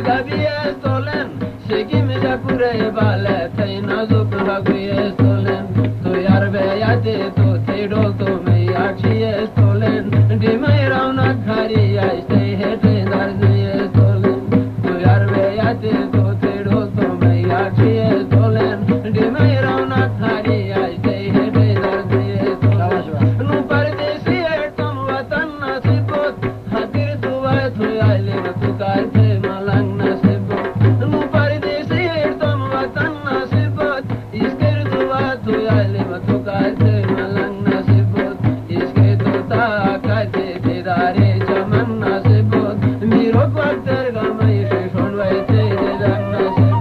Gabi stolen, shiki me japure bale, thay nazuk bagri stolen. Tu yar beyate tu thido tu me achi stolen. Dimai rauna khari I stay hete darzi stolen. Tu yar beyate tu thido tu me achi stolen. Dimai rauna khari I stay hete darzi stolen. Nu pardesi tum watan nasibot, hatir tu vai tu aile tu kaise malang nasibot. Nu pardesi tum watan nasibot, isker tu vai tu aile tu kaise malang nasibot. Iske tu ta kaise didare chaman nasibot. Miro pakter gamai shon vai te dadang nasibot.